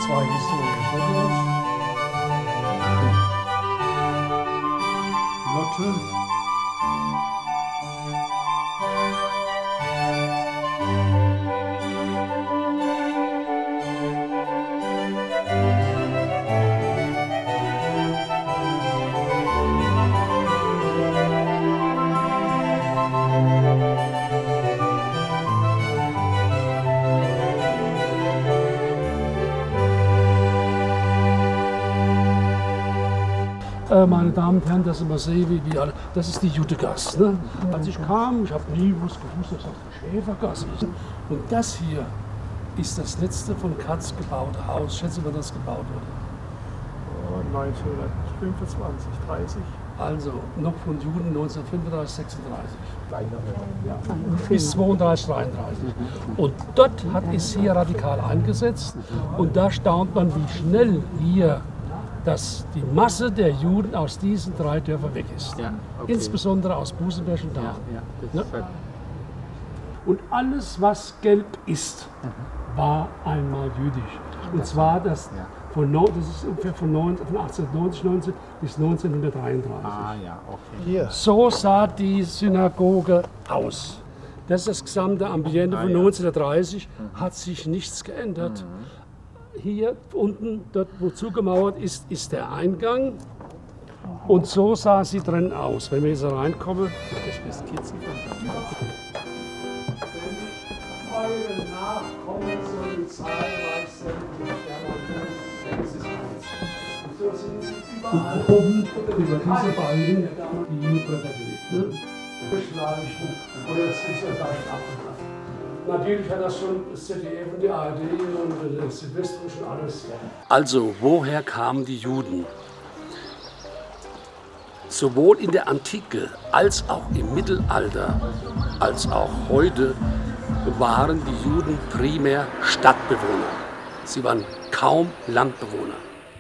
zwei Historienfotos. Lotte. Meine Damen und Herren, dass Sie mal sehen, wie alle. Das ist die Judegasse. Ne? Als ich kam, ich habe nie gewusst, dass das die Schäfergasse ist. Und das hier ist das letzte von Katz gebaute Haus. Schätze, wann das gebaut wurde? 1925, 30. Also noch von Juden 1935, 36. Ja. Bis 32, 33. Und dort hat es hier radikal eingesetzt. Und da staunt man, wie schnell hier dass die Masse der Juden aus diesen drei Dörfern weg ist. Ja, okay. Insbesondere aus Busenberg und Dahn. Ja, ne? Und alles, was gelb ist, war einmal jüdisch. Und zwar das, das ist ungefähr von 1890 bis 1933. Ah, ja, okay. Hier. So sah die Synagoge aus. Das ist das gesamte Ambiente von 1930, hat sich nichts geändert. Hier unten, dort wo zugemauert ist, ist der Eingang. Und so sah sie drin aus. Wenn wir jetzt reinkommen, das ist Skizzen. Wenn eure Nachkommen sollen zahlreich sein, und so sind sie überall oben über diese Balken die Bretter gelegt. Oder das ist ja gleich abgebrannt. Natürlich hat das schon das ZDF und die ARD und das Südwestfunk schon alles. Also, woher kamen die Juden? Sowohl in der Antike als auch im Mittelalter, als auch heute, waren die Juden primär Stadtbewohner. Sie waren kaum Landbewohner.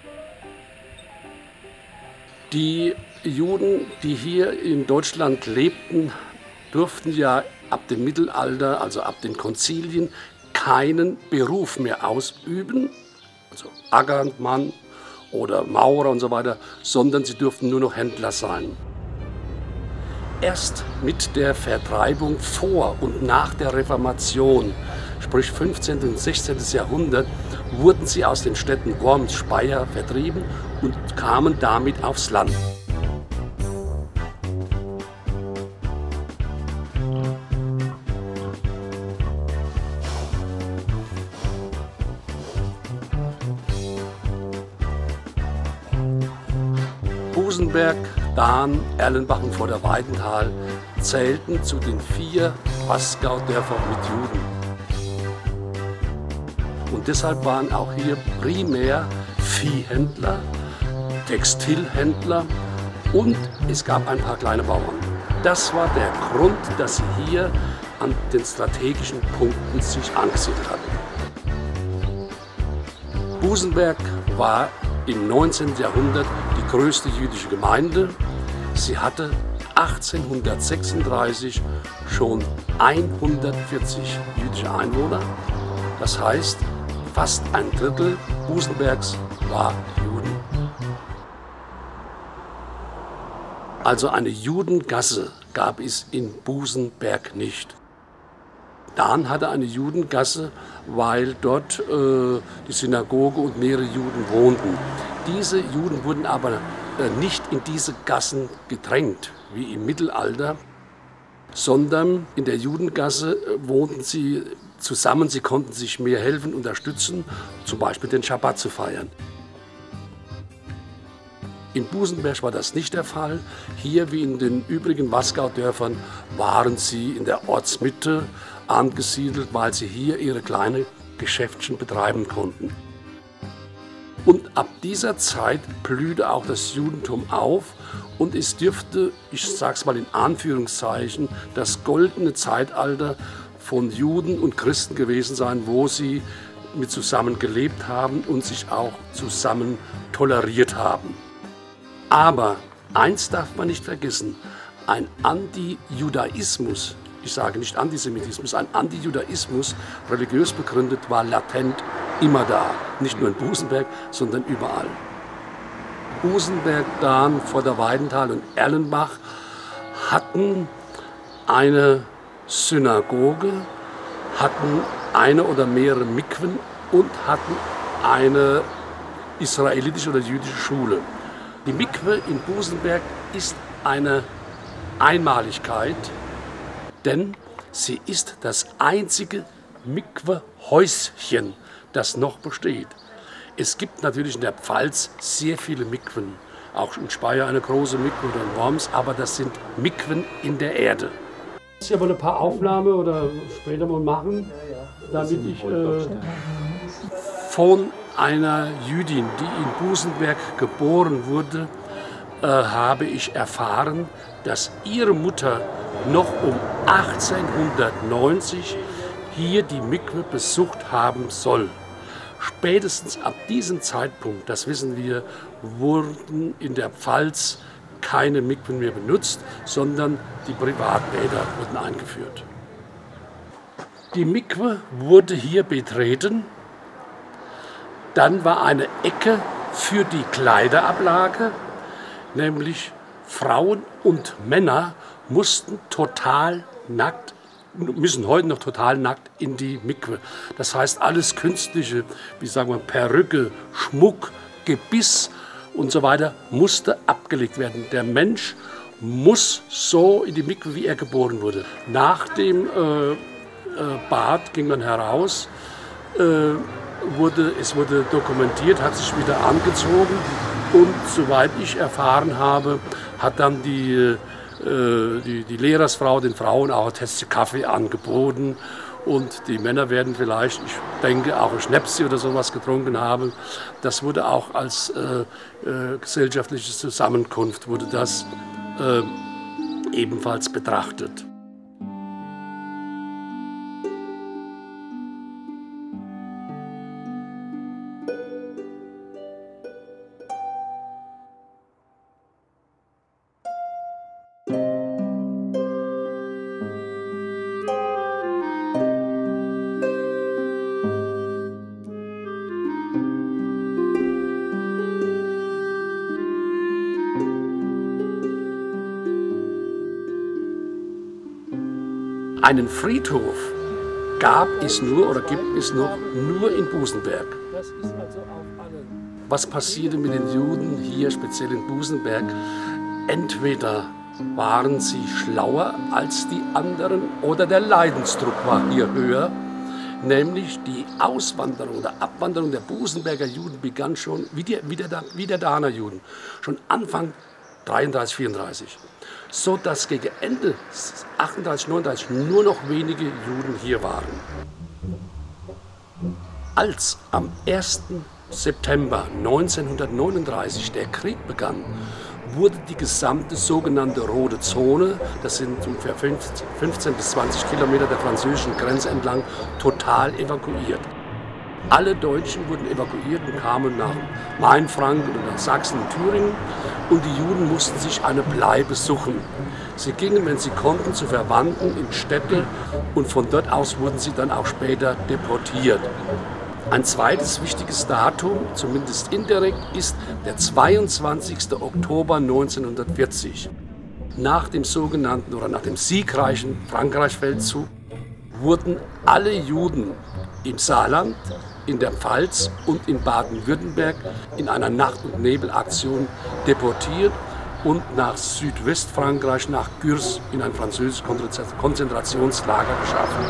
Die Juden, die hier in Deutschland lebten, durften ja ab dem Mittelalter, also ab den Konzilien, keinen Beruf mehr ausüben, also Ackermann oder Maurer und so weiter, sondern sie durften nur noch Händler sein. Erst mit der Vertreibung vor und nach der Reformation, sprich 15. und 16. Jahrhundert, wurden sie aus den Städten Worms, Speyer vertrieben und kamen damit aufs Land. Busenberg, Dahn, Erlenbach und Vorderweidenthal zählten zu den 4 Wasgaudörfern mit Juden. Und deshalb waren auch hier primär Viehhändler, Textilhändler und es gab ein paar kleine Bauern. Das war der Grund, dass sie hier an den strategischen Punkten sich angesiedelt hatten. Busenberg war im 19. Jahrhundert die größte jüdische Gemeinde. Sie hatte 1836 schon 140 jüdische Einwohner. Das heißt, fast ein Drittel Busenbergs war Juden. Also eine Judengasse gab es in Busenberg nicht. Dahn hatte eine Judengasse, weil dort die Synagoge und mehrere Juden wohnten. Diese Juden wurden aber nicht in diese Gassen gedrängt, wie im Mittelalter, sondern in der Judengasse wohnten sie zusammen, sie konnten sich mehr helfen, unterstützen, zum Beispiel den Schabbat zu feiern. In Busenberg war das nicht der Fall. Hier wie in den übrigen Wasgaudörfern waren sie in der Ortsmitte angesiedelt, weil sie hier ihre kleinen Geschäftchen betreiben konnten. Und ab dieser Zeit blühte auch das Judentum auf und es dürfte, ich sage es mal in Anführungszeichen, das goldene Zeitalter von Juden und Christen gewesen sein, wo sie mit zusammen gelebt haben und sich auch zusammen toleriert haben. Aber eins darf man nicht vergessen, ein Antijudaismus, ich sage nicht Antisemitismus, ein Antijudaismus, religiös begründet, war latent immer da. Nicht nur in Busenberg, sondern überall. Busenberg, Dahn, Vorderweidenthal und Erlenbach hatten eine Synagoge, hatten eine oder mehrere Mikwen und hatten eine israelitische oder jüdische Schule. Die Mikwe in Busenberg ist eine Einmaligkeit, denn sie ist das einzige Mikwe-Häuschen, das noch besteht. Es gibt natürlich in der Pfalz sehr viele Mikwen, auch in Speyer eine große Mikwe oder in Worms, aber das sind Mikwen in der Erde. Ich will aber ein paar Aufnahmen oder später mal machen, damit ich von einer Jüdin, die in Busenberg geboren wurde, habe ich erfahren, dass ihre Mutter noch um 1890 hier die Mikwe besucht haben soll. Spätestens ab diesem Zeitpunkt, das wissen wir, wurden in der Pfalz keine Mikwen mehr benutzt, sondern die Privatbäder wurden eingeführt. Die Mikwe wurde hier betreten. Dann war eine Ecke für die Kleiderablage, nämlich Frauen und Männer mussten total nackt, müssen heute noch total nackt in die Mikwe. Das heißt, alles Künstliche, wie sagen wir, Perücke, Schmuck, Gebiss und so weiter, musste abgelegt werden. Der Mensch muss so in die Mikwe, wie er geboren wurde. Nach dem Bad ging man heraus, es wurde dokumentiert, hat sich wieder angezogen und soweit ich erfahren habe, hat dann die Lehrersfrau den Frauen auch ein Tässchen Kaffee angeboten und die Männer werden vielleicht, ich denke, auch ein Schnäpschen oder sowas getrunken haben. Das wurde auch als gesellschaftliche Zusammenkunft wurde das ebenfalls betrachtet. Einen Friedhof gab es nur oder gibt es noch nur in Busenberg. Das ist also auf allen. Was passierte mit den Juden hier, speziell in Busenberg? Entweder waren sie schlauer als die anderen oder der Leidensdruck war hier höher. Nämlich die Auswanderung oder Abwanderung der Busenberger Juden begann schon, wie der Dahner Juden, schon Anfang 33, 34. So dass gegen Ende 38, 39 nur noch wenige Juden hier waren. Als am 1. September 1939 der Krieg begann, wurde die gesamte sogenannte Rote Zone, das sind ungefähr 15 bis 20 Kilometer der französischen Grenze entlang, total evakuiert. Alle Deutschen wurden evakuiert und kamen nach Mainfranken oder nach Sachsen und Thüringen und die Juden mussten sich eine Bleibe suchen. Sie gingen, wenn sie konnten, zu Verwandten in Städte und von dort aus wurden sie dann auch später deportiert. Ein zweites wichtiges Datum, zumindest indirekt, ist der 22. Oktober 1940. Nach dem sogenannten oder nach dem siegreichen Frankreich-Feldzug wurden alle Juden im Saarland, in der Pfalz und in Baden-Württemberg in einer Nacht- und Nebelaktion deportiert und nach Südwestfrankreich, nach Gürs, in ein französisches Konzentrationslager geschaffen.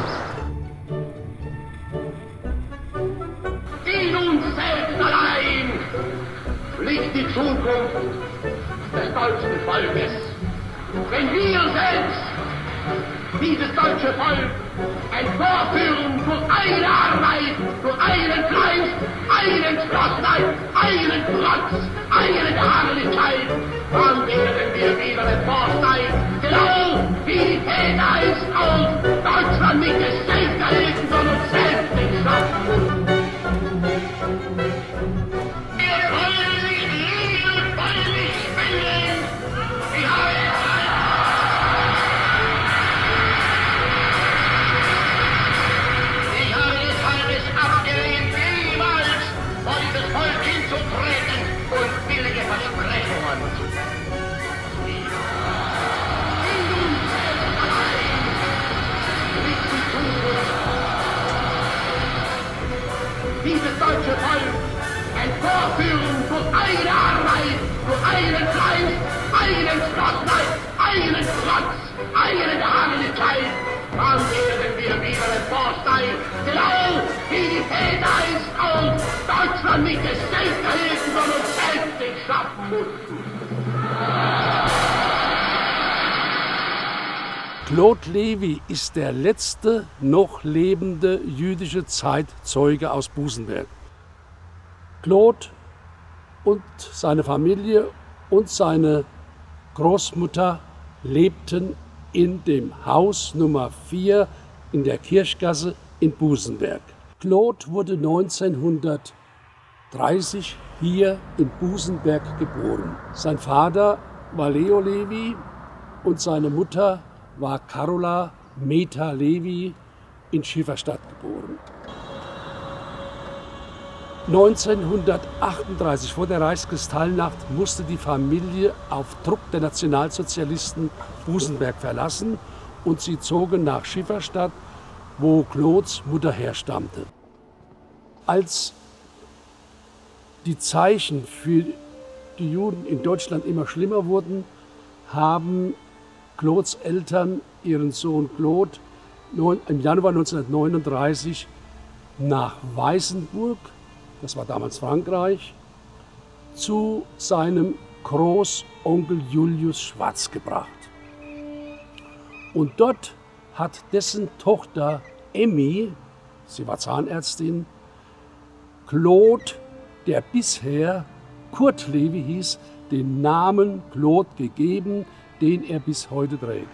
In uns selbst allein liegt die Zukunft des deutschen Volkes. Wenn wir selbst dieses deutsche Volk emporführen durch eigene Arbeit, durch eigenen Fleiß, eigene Entschlossenheit, eigenen Trotz, eigene Beharrlichkeit, dann werden wir wieder emporsteigen, genau wie die Täter es auch Deutschland nicht es selbst erleben, sondern selbst nicht schaffen. Wir wollen nicht lieben, wollen nicht spenden. Wir haben abgelehnt, deutsche Volk emporführen durch eigene Arbeit, durch eigenen Fleiß, eigenen Flottheit, eigenen Trotz, eigene Beharrlichkeit, dann werden wir wieder emporsteigen, genau wie die Väter einst auch Deutschland nicht des Selbsterhilfen, sondern selbst schaffen mussten. Claude Levy ist der letzte noch lebende jüdische Zeitzeuge aus Busenberg. Claude und seine Familie und seine Großmutter lebten in dem Haus Nummer 4 in der Kirchgasse in Busenberg. Claude wurde 1930 hier in Busenberg geboren. Sein Vater war Leo Levy und seine Mutter war Carola Meta Levy in Schifferstadt geboren. 1938, vor der Reichskristallnacht, musste die Familie auf Druck der Nationalsozialisten Busenberg verlassen und sie zogen nach Schifferstadt, wo Claudes Mutter herstammte. Als die Zeichen für die Juden in Deutschland immer schlimmer wurden, haben Claudes Eltern ihren Sohn Claude im Januar 1939 nach Weißenburg, das war damals Frankreich, zu seinem Großonkel Julius Schwarz gebracht. Und dort hat dessen Tochter Emmy, sie war Zahnärztin, Claude, der bisher Kurt Levy hieß, den Namen Claude gegeben, den er bis heute trägt.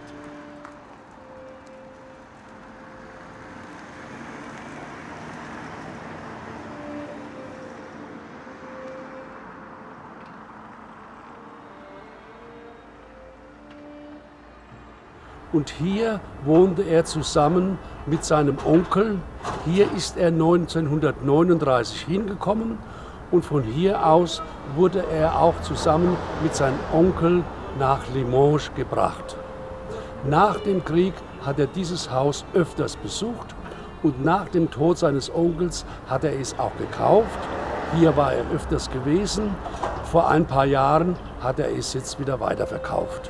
Und hier wohnte er zusammen mit seinem Onkel. Hier ist er 1939 hingekommen und von hier aus wurde er auch zusammen mit seinem Onkel nach Limoges gebracht. Nach dem Krieg hat er dieses Haus öfters besucht und nach dem Tod seines Onkels hat er es auch gekauft. Hier war er öfters gewesen. Vor ein paar Jahren hat er es jetzt wieder weiterverkauft.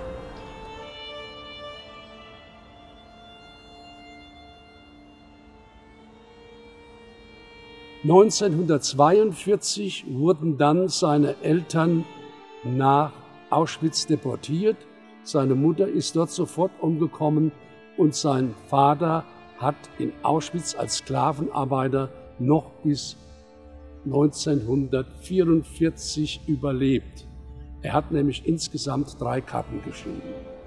(1942) wurden dann seine Eltern nach Auschwitz deportiert. Seine Mutter ist dort sofort umgekommen und sein Vater hat in Auschwitz als Sklavenarbeiter noch bis 1944 überlebt. Er hat nämlich insgesamt 3 Karten geschrieben.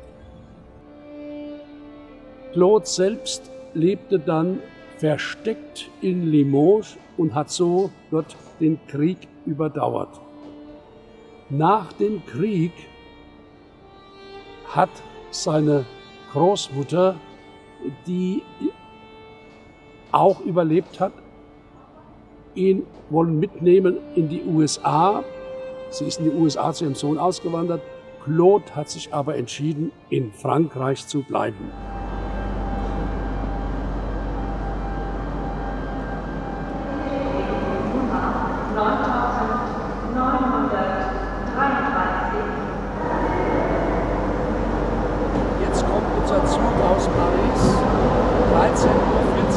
Claude selbst lebte dann versteckt in Limoges und hat so dort den Krieg überdauert. Nach dem Krieg hat seine Großmutter, die auch überlebt hat, ihn wollen mitnehmen in die USA. Sie ist in die USA zu ihrem Sohn ausgewandert. Claude hat sich aber entschieden, in Frankreich zu bleiben. Jetzt kommt unser Zug aus Paris, 13:14 Uhr.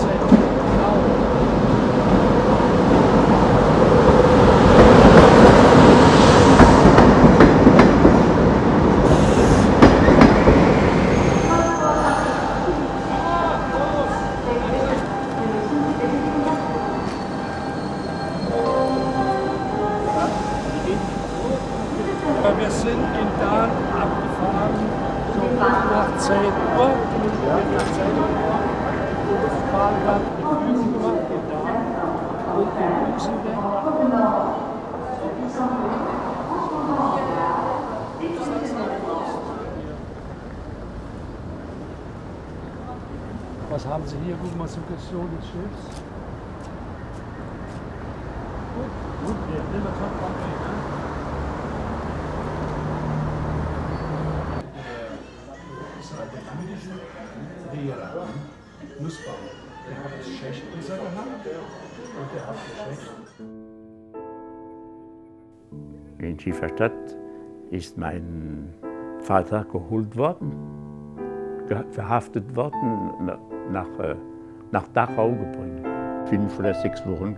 Wir sind in Dahn abgefahren, so nach 10 Uhr. Und fahren dann die Führung gemacht in Dahn und in Busenberg. Was haben Sie hier? Guck mal, Suggestion des Schiffs. Gut, wir nehmen wir top ne? Lehrer, Nussbaum. Der hat das Schächtelmesser gehabt und der hat das Schächtel. In Schieferstadt ist mein Vater geholt worden, verhaftet worden, nach Dachau gebracht. 5 oder 6 Wochen.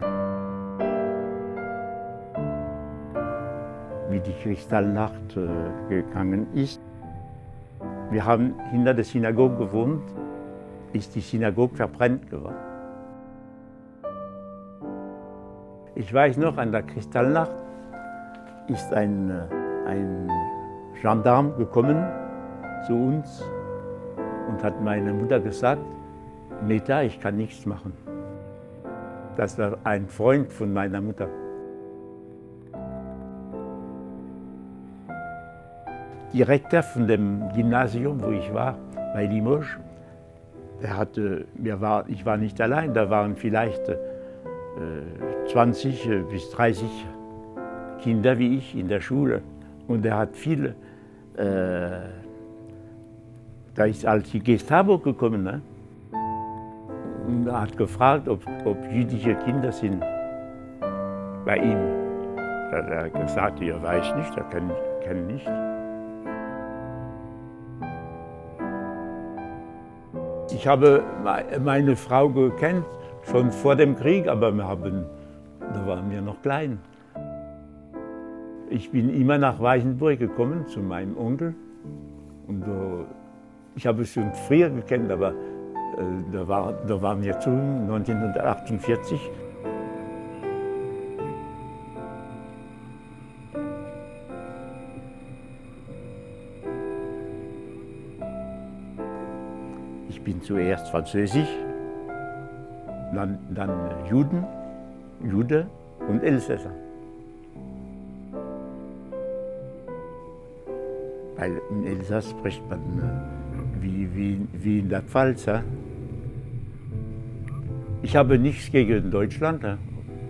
Wie die Kristallnacht gegangen ist. Wir haben hinter der Synagoge gewohnt, ist die Synagoge verbrannt geworden. Ich weiß noch, an der Kristallnacht ist ein Gendarm gekommen zu uns und hat meiner Mutter gesagt, Meta, ich kann nichts machen. Das war ein Freund von meiner Mutter. Direktor von dem Gymnasium, wo ich war, bei Limoges, ich war nicht allein, da waren vielleicht 20 bis 30 Kinder wie ich in der Schule. Und er hat viele, da ist als die Gestapo gekommen, ne? Und er hat gefragt, ob jüdische Kinder sind bei ihm. Da hat er gesagt, er weiß nicht, er kennt nicht. Ich habe meine Frau gekannt, schon vor dem Krieg, aber da waren wir noch klein. Ich bin immer nach Weichenburg gekommen, zu meinem Onkel. Und ich habe es schon früher gekannt, aber da waren wir zu 1948. Ich bin zuerst Französisch, dann Jude und Elsässer. Weil in Elsass spricht man wie in der Pfalz. Ja? Ich habe nichts gegen Deutschland. Ja?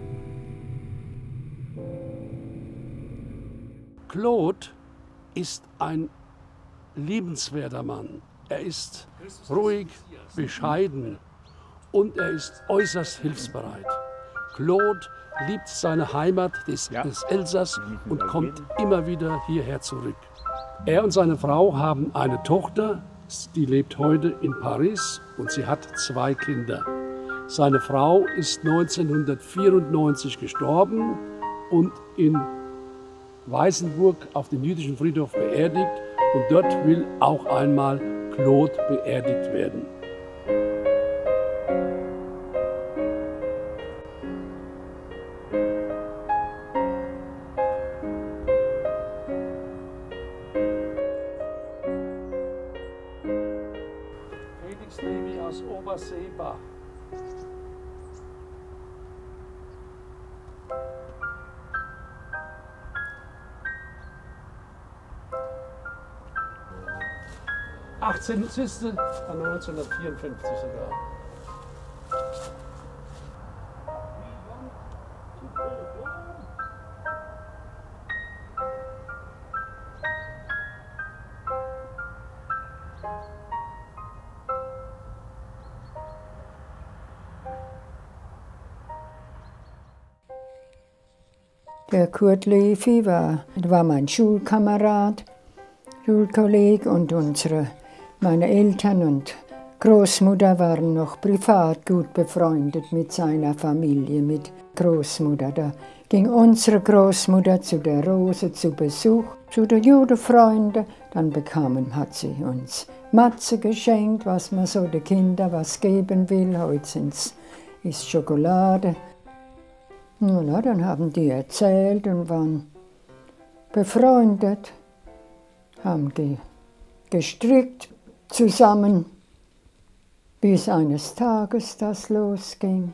Claude ist ein liebenswerter Mann. Er ist ruhig, bescheiden und er ist äußerst hilfsbereit. Claude liebt seine Heimat des Elsass und kommt immer wieder hierher zurück. Er und seine Frau haben eine Tochter, die lebt heute in Paris und sie hat 2 Kinder. Seine Frau ist 1994 gestorben und in Weißenburg auf dem jüdischen Friedhof beerdigt und dort will auch einmal Claude beerdigt werden. Felix Levi aus Oberseebach. Siehst du, 1954 sogar. Der Kurt Levi war mein Schulkamerad, Schulkolleg und meine Eltern und Großmutter waren noch privat gut befreundet mit seiner Familie, mit Großmutter. Da ging unsere Großmutter zu der Rose zu Besuch, zu den Judenfreunden. Dann hat sie uns Matze geschenkt, was man so den Kindern was geben will. Heute ist Schokolade. Na, dann haben die erzählt und waren befreundet, haben gestrickt zusammen, bis eines Tages das losging.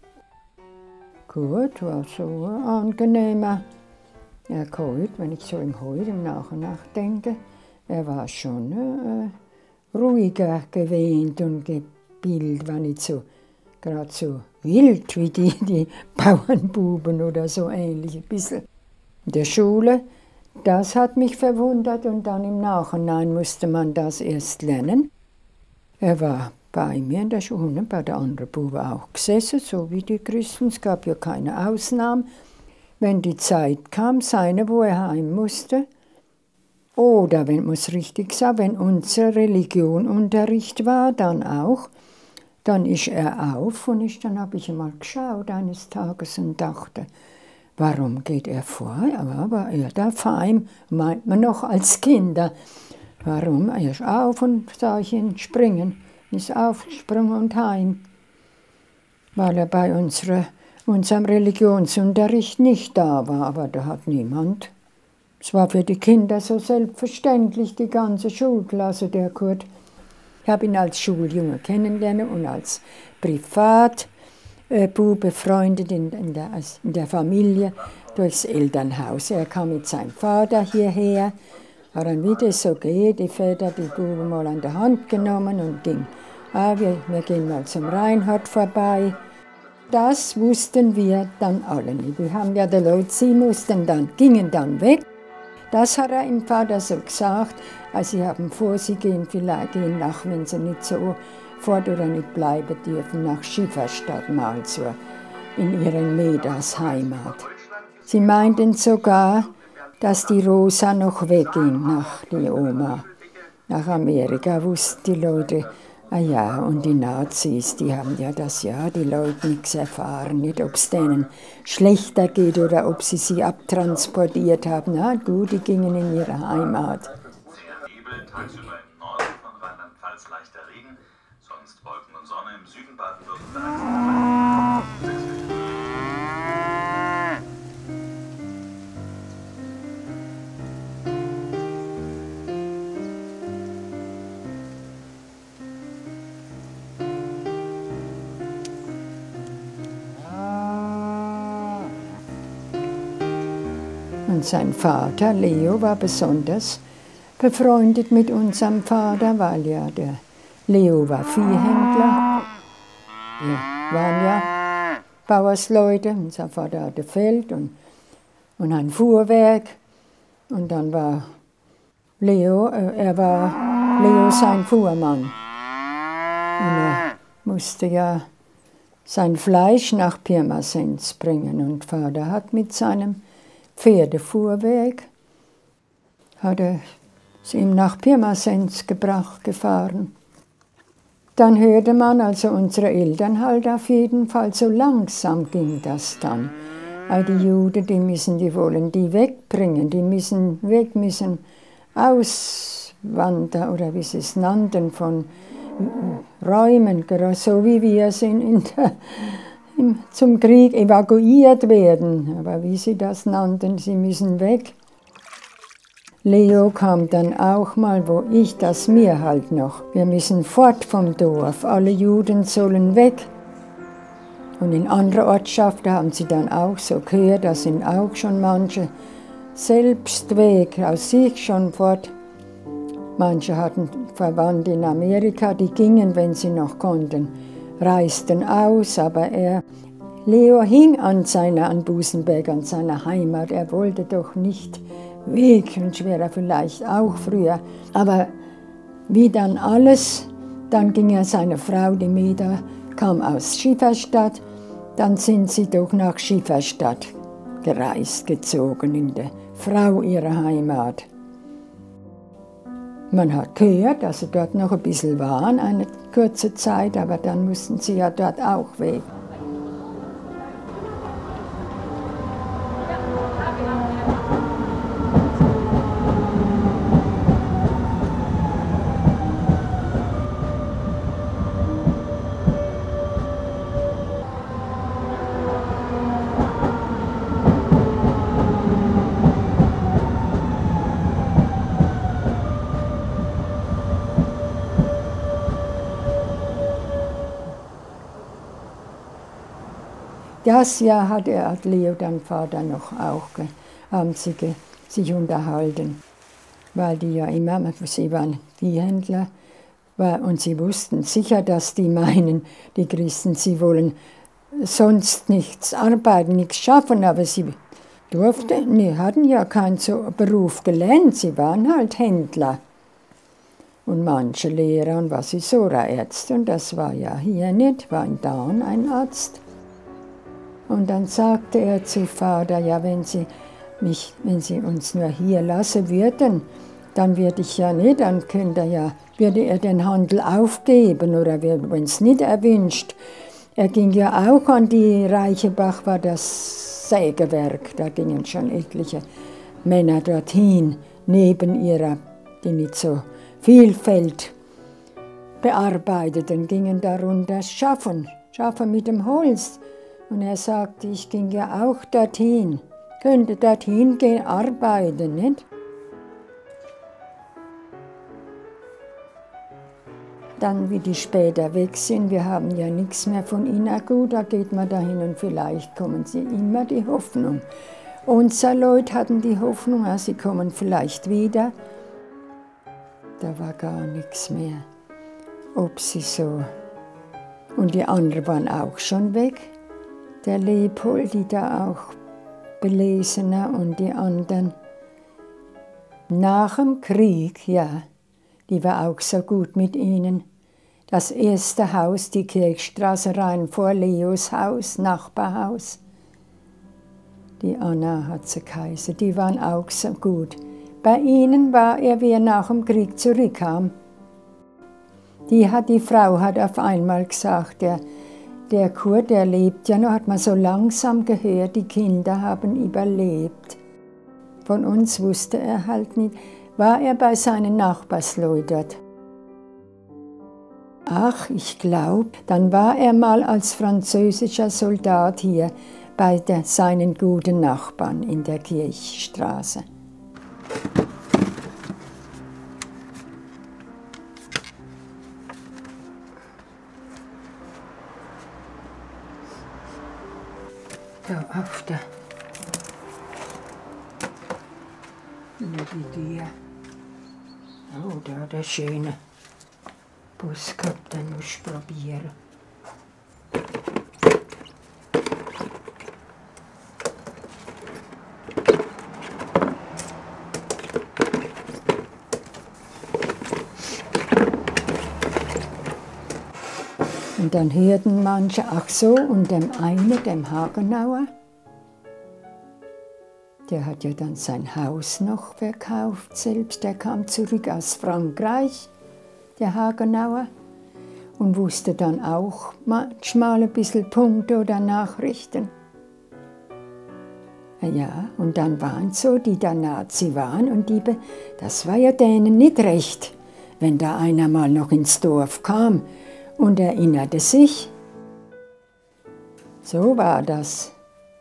Kurt war so ein angenehmer. Wenn ich so im Nachdenke, er war schon ruhiger gewähnt und gebildet, war nicht so gerade so wild wie die Bauernbuben oder so ähnlich. Ein bisschen in der Schule, das hat mich verwundert und dann im Nachhinein musste man das erst lernen. Er war bei mir in der Schule, bei der anderen Buben auch gesessen, so wie die Christen. Es gab ja keine Ausnahmen. wenn die Zeit kam, seine, wo er heim musste, oder wenn man es richtig sagt, wenn unser Religionunterricht war, dann auch, dann ist er auf und dann habe ich einmal geschaut eines Tages und dachte, warum geht er vor? Aber er darf heim, meint man noch als Kinder. Warum? Er ist auf und sah ich ihn springen, ist aufgesprungen und heim, weil er bei unserem Religionsunterricht nicht da war, aber da hat niemand. Es war für die Kinder so selbstverständlich, die ganze Schulklasse, der Kurt. Ich habe ihn als Schuljunge kennengelernt und als Privatbub befreundet in der Familie durchs Elternhaus. Er kam mit seinem Vater hierher, aber dann, wie das so geht, die Väter die Buben mal an der Hand genommen und ging, wir gehen mal zum Reinhard vorbei. Das wussten wir dann alle nicht. Wir haben ja die Leute, gingen dann weg. Das hat er im Vater so gesagt, also sie haben vor, sie gehen vielleicht nach, wenn sie nicht so fort oder nicht bleiben dürfen, nach Schifferstadt mal so in ihren Medas Heimat. Sie meinten sogar, dass die Rosa noch wegging nach die Oma. Nach Amerika wussten die Leute, und die Nazis, die haben die Leute nichts erfahren, nicht ob es denen schlechter geht oder ob sie abtransportiert haben. Na gut, die gingen in ihre Heimat. Nebel, tagsüber im Norden von Rheinland-Pfalz leichter Regen, sonst Wolken und Sonne im Süden Baden-Württembergs. Und sein Vater, Leo, war besonders befreundet mit unserem Vater, weil ja der Leo war Viehhändler. Wir waren ja Bauersleute. Unser Vater hatte Feld und ein Fuhrwerk. Und dann war Leo sein Fuhrmann. Und er musste ja sein Fleisch nach Pirmasens bringen. Und Vater hat mit seinem Pferdefuhrwerk, hat er es ihm nach Pirmasens gefahren. Dann hörte man, also unsere Eltern halt auf jeden Fall, so langsam ging das dann. Aber die Juden, die wollen die wegbringen, die müssen auswandern, oder wie sie es nannten, von Räumen, so wie wir sind zum Krieg evakuiert werden. Aber wie sie das nannten, sie müssen weg. Leo kam dann auch mal, mir halt noch. Wir müssen fort vom Dorf, alle Juden sollen weg. Und in anderen Ortschaften haben sie dann auch so gehört, da sind auch schon manche selbst weg, aus sich schon fort. Manche hatten Verwandte in Amerika, die gingen, wenn sie noch konnten, reisten aus, aber Leo hing an Busenberg, an seiner Heimat. Er wollte doch nicht weg, und wäre vielleicht auch früher. Aber wie dann alles, dann ging ja seine Frau, die Meda, kam aus Schifferstadt, dann sind sie doch nach Schifferstadt gezogen, in der Frau ihrer Heimat. Man hat gehört, dass sie dort noch ein bisschen waren, eine kurze Zeit, aber dann mussten sie ja dort auch weg. Das Jahr hat Leo dann Vater noch auch, haben sie sich unterhalten, weil die ja immer, sie waren Viehhändler, und sie wussten sicher, dass die meinen, die Christen, sie wollen sonst nichts arbeiten, nichts schaffen, aber sie hatten ja keinen so Beruf gelernt, sie waren halt Händler. Und manche Lehrer und Ärzte, und das war ja hier nicht, war in Daun ein Arzt. Und dann sagte er zu Vater, ja, wenn Sie uns nur hier lassen würden, dann würde ich ja nicht, dann würde er den Handel aufgeben oder wenn es nicht erwünscht. Er ging ja auch an die Reichenbach, war das Sägewerk, da gingen schon etliche Männer dorthin, neben ihrer, die nicht so viel Feld bearbeiteten, gingen darunter schaffen mit dem Holz. Und er sagte, ich ging ja auch dorthin, könnte dorthin gehen, arbeiten, nicht? Dann, wie die später weg sind, wir haben ja nichts mehr von ihnen, gut, da geht man dahin und vielleicht kommen sie, immer die Hoffnung. Unsere Leute hatten die Hoffnung, ja, sie kommen vielleicht wieder. Da war gar nichts mehr, ob sie so. Und die anderen waren auch schon weg. Der Leopold, die da auch Belesener und die anderen. Nach dem Krieg, ja, die war auch so gut mit ihnen. Das erste Haus, die Kirchstraße rein vor Leos Haus, Nachbarhaus. Die Anna hat sie geheißen, die waren auch so gut. Bei ihnen war er, wie er nach dem Krieg zurückkam. Die Frau hat auf einmal gesagt, der Kurt, der lebt ja noch, hat man so langsam gehört, die Kinder haben überlebt. Von uns wusste er halt nicht, war er bei seinen Nachbarsleuten dort. Ach, ich glaube, dann war er mal als französischer Soldat hier bei seinen guten Nachbarn in der Kirchstraße. Da auf der Tür. Oh, da der schöne Bus gehabt, den muss ich probieren. Und dann hörten manche, ach so, und dem Hagenauer, der hat ja dann sein Haus noch verkauft selbst. Der kam zurück aus Frankreich, der Hagenauer, und wusste dann auch manchmal ein bisschen Punkte oder Nachrichten. Ja, und dann waren so, die da Nazi waren, und das war ja denen nicht recht, wenn da einer mal noch ins Dorf kam und erinnerte sich. So war das.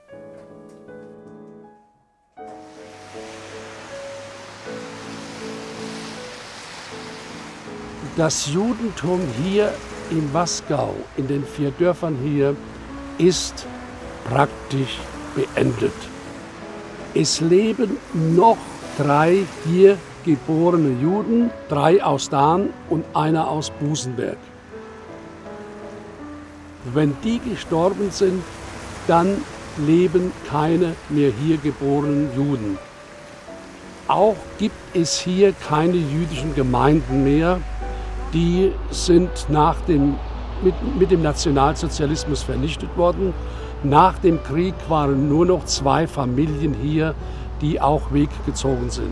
Das Judentum hier im Wasgau, in den 4 Dörfern hier, ist praktisch beendet. Es leben noch 3 hier geborene Juden, 3 aus Dahn und einer aus Busenberg. Wenn die gestorben sind, dann leben keine mehr hier geborenen Juden. Auch gibt es hier keine jüdischen Gemeinden mehr. Die sind mit dem Nationalsozialismus vernichtet worden. Nach dem Krieg waren nur noch 2 Familien hier, die auch weggezogen sind.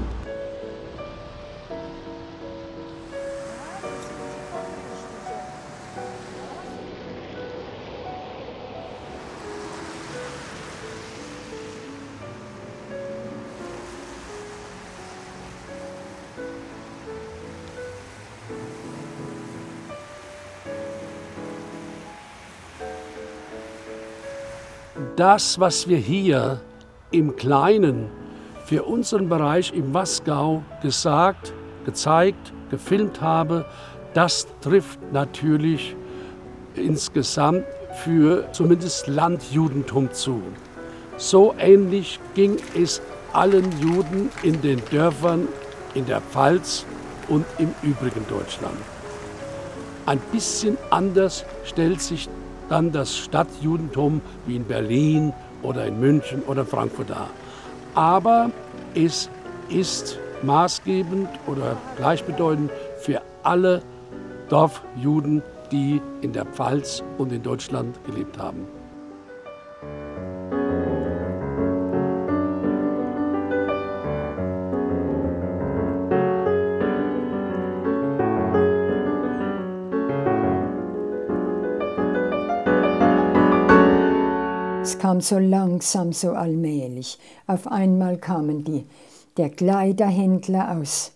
Das, was wir hier im Kleinen für unseren Bereich im Wasgau gesagt, gezeigt, gefilmt haben, das trifft natürlich insgesamt für zumindest Landjudentum zu. So ähnlich ging es allen Juden in den Dörfern in der Pfalz und im übrigen Deutschland. Ein bisschen anders stellt sich dann das Stadtjudentum wie in Berlin oder in München oder Frankfurt dar. Aber es ist maßgebend oder gleichbedeutend für alle Dorfjuden, die in der Pfalz und in Deutschland gelebt haben. das kam so langsam, so allmählich. Auf einmal kamen der Kleiderhändler aus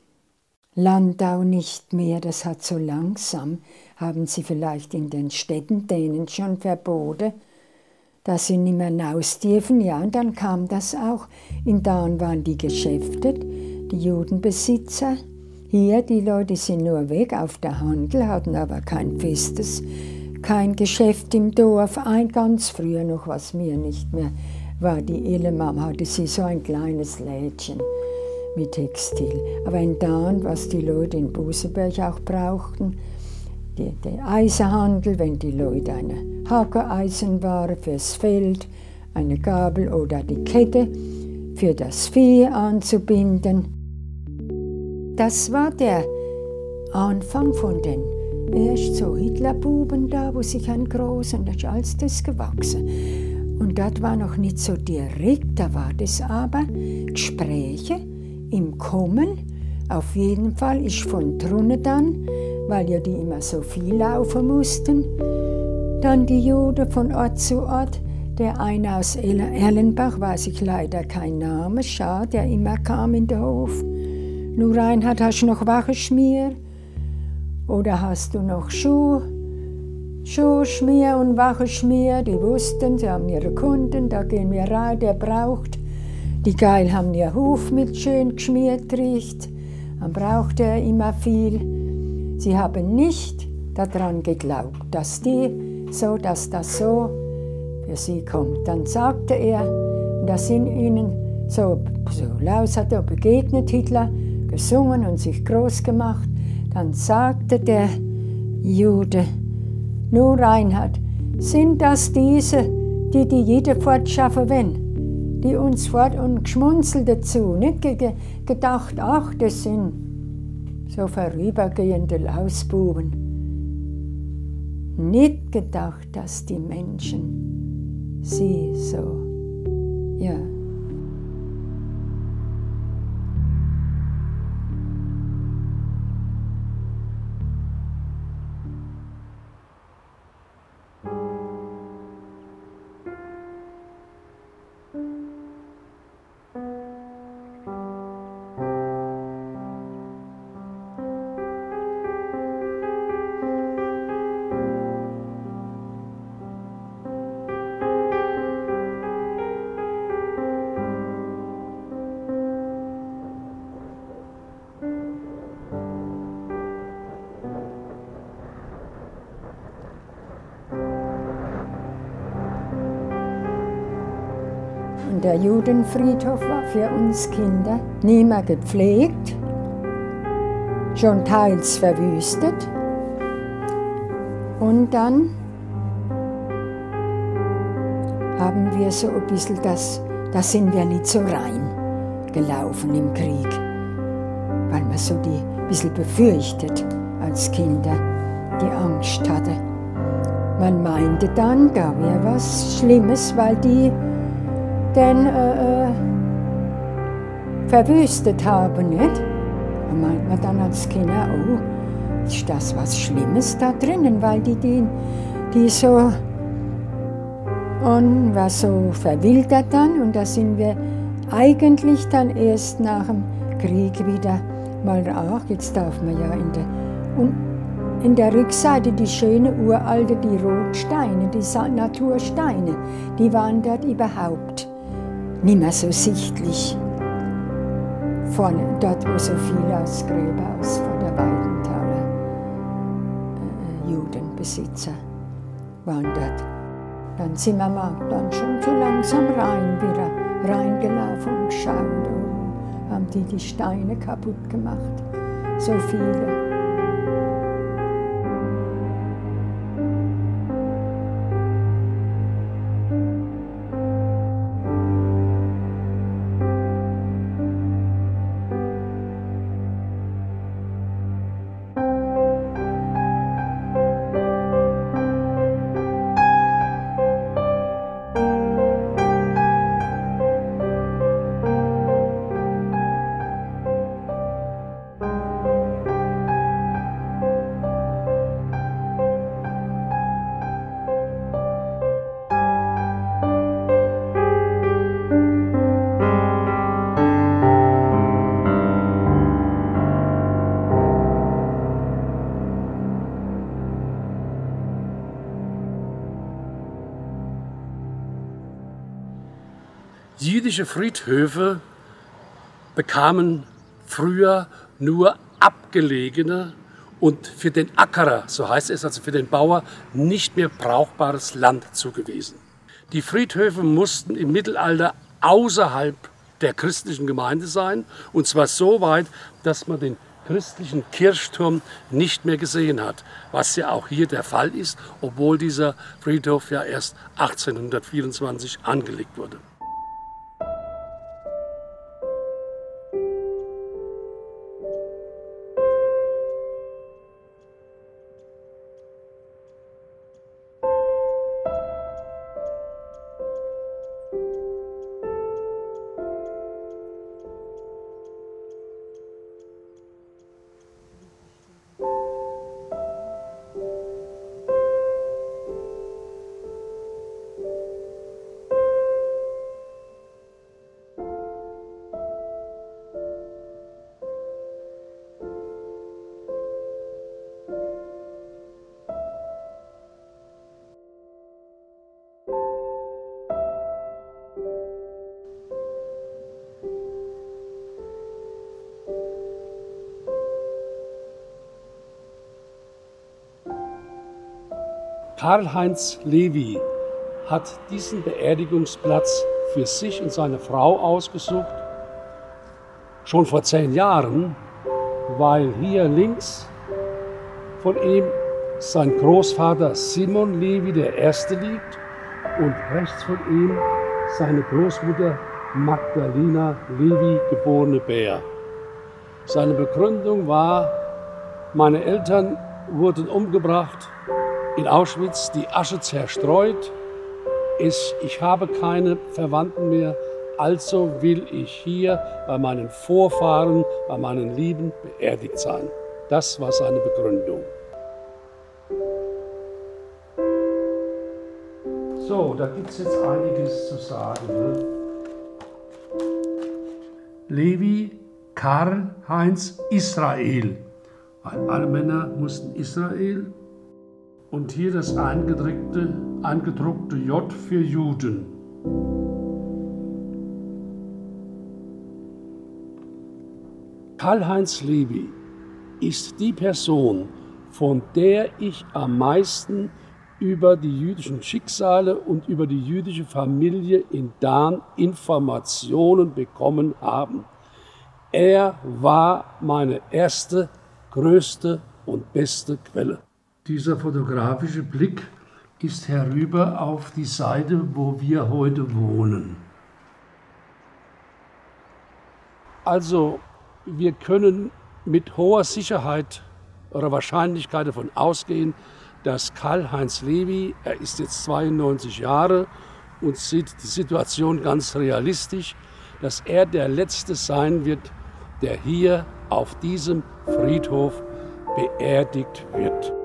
Landau nicht mehr. Das hat so langsam, haben sie vielleicht in den Städten denen schon verboten, dass sie nicht mehr raus dürfen. Ja, und dann kam das auch. In Daun waren die Geschäfte, die Judenbesitzer. Hier, die Leute sind nur weg auf der Handel, hatten aber kein festes, kein Geschäft im Dorf. Ganz früher noch, was mir nicht mehr war, die Ellemam hatte sie so ein kleines Lädchen mit Textil. Aber in Daun, was die Leute in Buseberg auch brauchten, der Eisenhandel, wenn die Leute eine Hackereisenware fürs Feld, eine Gabel oder die Kette für das Vieh anzubinden. Das war der Anfang von den erst so Hitlerbuben da, wo sich ein groß und das ist alles das gewachsen. Und das war noch nicht so direkt, da war das aber Gespräche im Kommen. Auf jeden Fall ist von drinnen dann, weil ja die immer so viel laufen mussten, dann die Juden von Ort zu Ort. Der eine aus Erlenbach, weiß ich leider keinen Namen, schade, der immer kam in den Hof. Nur Reinhard, hast du noch Wachenschmier? Oder hast du noch Schuhschmier und Wachenschmier? Die wussten, sie haben ihre Kunden, da gehen wir rein, der braucht. Die Geil haben ihr Hof mit schön geschmiert riecht. Dann braucht er immer viel. Sie haben nicht daran geglaubt, dass das so für sie kommt. Dann sagte er, und da sind ihnen so Laus hat er begegnet, Hitler, gesungen und sich groß gemacht. Dann sagte der Jude, nur Reinhard, sind das diese, die jede fortschaffen wollen, die uns fort und geschmunzelt dazu, nicht gedacht, ach, das sind so vorübergehende Lausbuben. Nicht gedacht, dass die Menschen sie so, ja. Der Judenfriedhof war für uns Kinder nie mehr gepflegt, schon teils verwüstet. Und dann haben wir so ein bisschen da sind wir nicht so rein gelaufen im Krieg, weil man so ein bisschen befürchtet als Kinder, die Angst hatte. Man meinte dann, da wäre was Schlimmes, weil die den verwüstet haben, nicht? Da meint man dann als Kinder, oh, ist das was Schlimmes da drinnen, weil die so, und war so verwildert dann, und da sind wir eigentlich dann erst nach dem Krieg wieder mal, ach, jetzt darf man ja in der Rückseite die schöne uralte, die Rotsteine, die Natursteine, die waren dort überhaupt nicht mehr so sichtlich. Vorne, dort wo so viel aus Gräber aus vor der Weidenthaler Judenbesitzer waren dort. Dann sind wir mal dann schon so langsam wieder reingelaufen und geschaut. Oh, haben die Steine kaputt gemacht, so viele. Jüdische Friedhöfe bekamen früher nur abgelegene und für den Ackerer, so heißt es, also für den Bauer, nicht mehr brauchbares Land zugewiesen. Die Friedhöfe mussten im Mittelalter außerhalb der christlichen Gemeinde sein, und zwar so weit, dass man den christlichen Kirchturm nicht mehr gesehen hat, was ja auch hier der Fall ist, obwohl dieser Friedhof ja erst 1824 angelegt wurde. Karl-Heinz Levi hat diesen Beerdigungsplatz für sich und seine Frau ausgesucht, schon vor 10 Jahren, weil hier links von ihm sein Großvater Simon Levi der Erste liegt und rechts von ihm seine Großmutter Magdalena Levi, geborene Bär. Seine Begründung war: Meine Eltern wurden umgebracht, in Auschwitz die Asche zerstreut, ich habe keine Verwandten mehr, also will ich hier bei meinen Vorfahren, bei meinen Lieben beerdigt sein. Das war seine Begründung. So, da gibt es jetzt einiges zu sagen. Ne? Levi Karl-Heinz Israel, weil alle Männer mussten Israel. Und hier das eingedruckte J für Juden. Karl-Heinz Levi ist die Person, von der ich am meisten über die jüdischen Schicksale und über die jüdische Familie in Dahn Informationen bekommen habe. Er war meine erste, größte und beste Quelle. Dieser fotografische Blick ist herüber auf die Seite, wo wir heute wohnen. Also, wir können mit hoher Sicherheit oder Wahrscheinlichkeit davon ausgehen, dass Karl-Heinz Levi, er ist jetzt 92 Jahre und sieht die Situation ganz realistisch, dass er der Letzte sein wird, der hier auf diesem Friedhof beerdigt wird.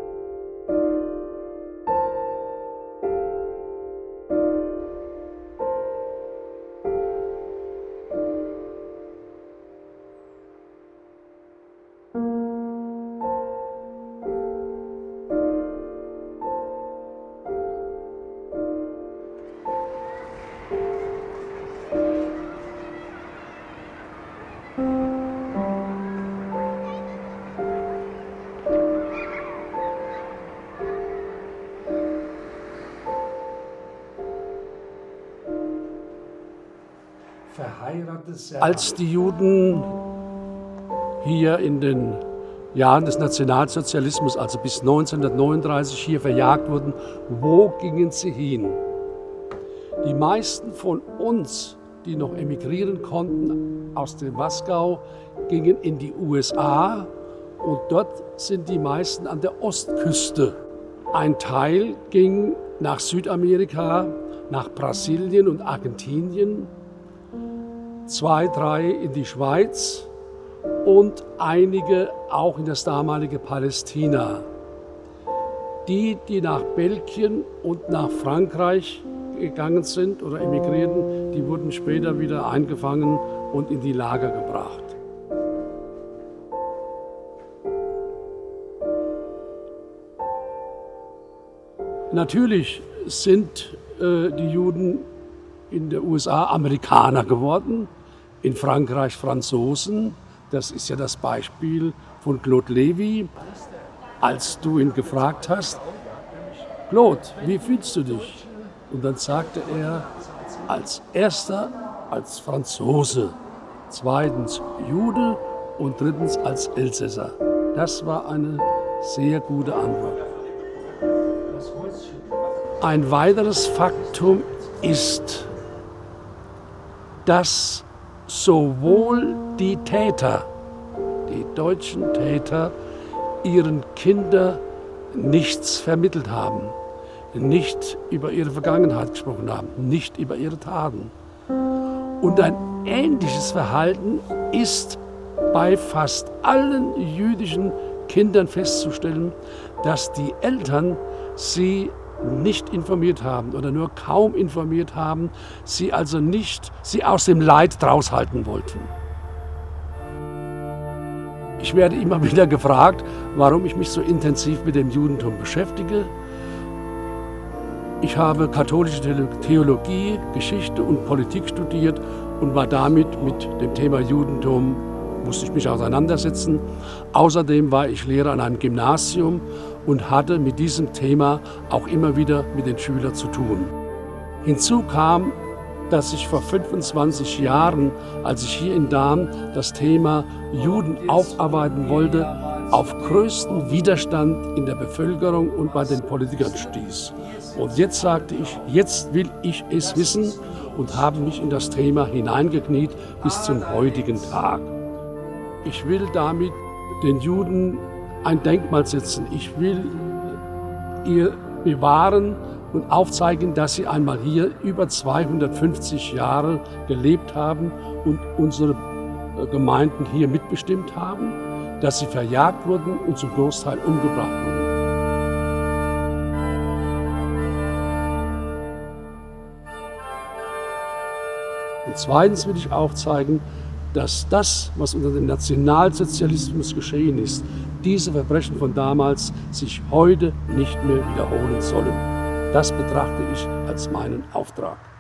Als die Juden hier in den Jahren des Nationalsozialismus, also bis 1939 hier verjagt wurden, wo gingen sie hin? Die meisten von uns, die noch emigrieren konnten aus dem Wasgau, gingen in die USA und dort sind die meisten an der Ostküste. Ein Teil ging nach Südamerika, nach Brasilien und Argentinien, 2, 3 in die Schweiz und einige auch in das damalige Palästina. Die nach Belgien und nach Frankreich gegangen sind oder emigrierten, die wurden später wieder eingefangen und in die Lager gebracht. Natürlich sind die Juden in den USA Amerikaner geworden, in Frankreich Franzosen. Das ist ja das Beispiel von Claude Lévy. Als du ihn gefragt hast, Claude, wie fühlst du dich? Und dann sagte er, als erster als Franzose, zweitens Jude und drittens als Elsässer. Das war eine sehr gute Antwort. Ein weiteres Faktum ist, dass sowohl die Täter, die deutschen Täter, ihren Kindern nichts vermittelt haben, nicht über ihre Vergangenheit gesprochen haben, nicht über ihre Taten. Und ein ähnliches Verhalten ist bei fast allen jüdischen Kindern festzustellen, dass die Eltern sie nicht informiert haben oder nur kaum informiert haben, sie also nicht sie aus dem Leid draus halten wollten. Ich werde immer wieder gefragt, warum ich mich so intensiv mit dem Judentum beschäftige. Ich habe katholische Theologie, Geschichte und Politik studiert und war damit mit dem Thema Judentum, musste ich mich auseinandersetzen. Außerdem war ich Lehrer an einem Gymnasium und hatte mit diesem Thema auch immer wieder mit den Schülern zu tun. Hinzu kam, dass ich vor 25 Jahren, als ich hier in Dahm das Thema Juden aufarbeiten wollte, auf größten Widerstand in der Bevölkerung und bei den Politikern stieß. Und jetzt sagte ich, jetzt will ich es wissen und habe mich in das Thema hineingekniet bis zum heutigen Tag. Ich will damit den Juden ein Denkmal setzen. Ich will ihr bewahren und aufzeigen, dass sie einmal hier über 250 Jahre gelebt haben und unsere Gemeinden hier mitbestimmt haben, dass sie verjagt wurden und zum Großteil umgebracht wurden. Und zweitens will ich aufzeigen, dass das, was unter dem Nationalsozialismus geschehen ist, diese Verbrechen von damals sich heute nicht mehr wiederholen sollen. Das betrachte ich als meinen Auftrag.